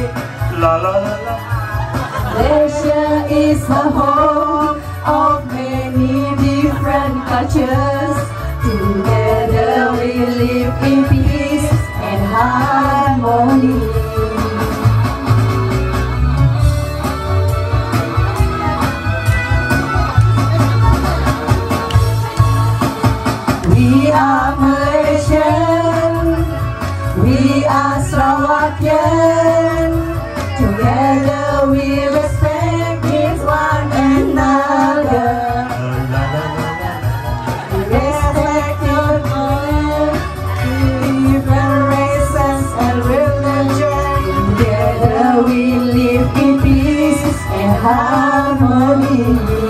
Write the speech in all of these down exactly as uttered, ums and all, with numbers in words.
La la la la. Malaysia is the home of many different cultures. Together we live in peace and harmony. We are Malaysian, we are Sarawakian. Together we respect each one another. We respect each other, different races and religion. Together we live in peace and harmony.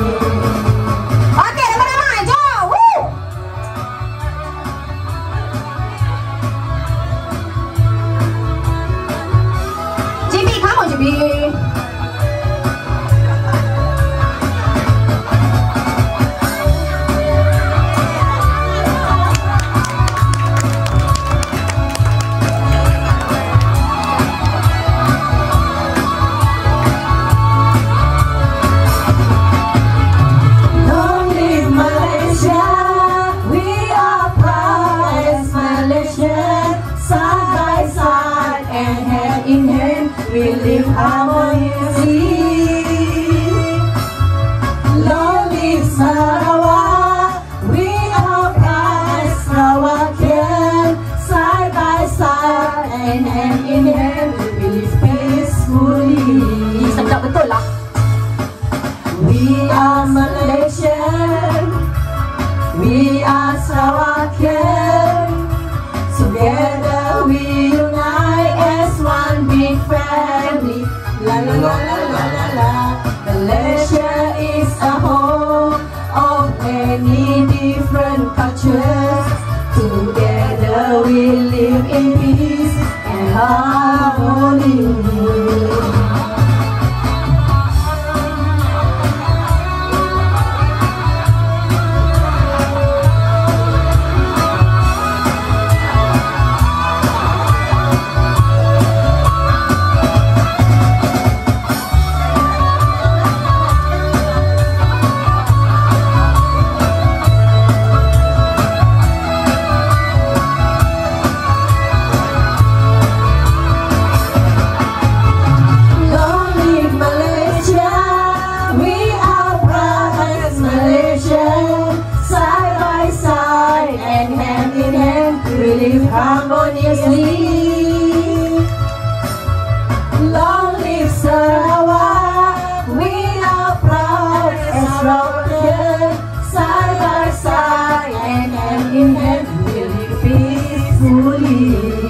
We live harmoniously. Long live Sarawak, we are proud Sarawakian. Side by side and hand in hand, we live peacefully. Sedap betul lah. We are Malaysian, we are Sarawakian. Together we unite as one big family. La la la la la la la. Malaysia is a home of many different cultures. Together we live in peace and harmony. We live harmoniously. Long live Sarawak, we are proud as Sarawakian. Side by side and hand in hand, we live peacefully.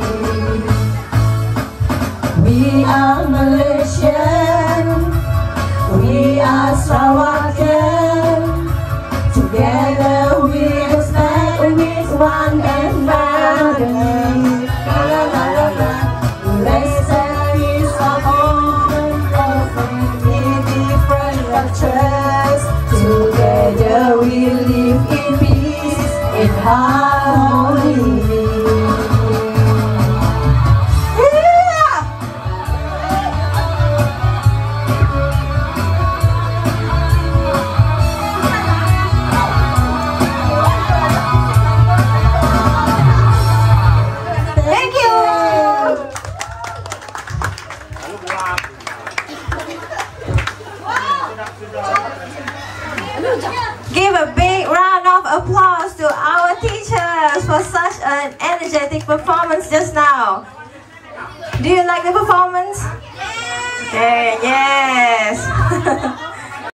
We are Malaysian, we are Sarawakian. Together we respect with one another. Together we live in peace and harmony. Give a big round of applause to our teachers for such an energetic performance just now. Do you like the performance? Okay, yeah.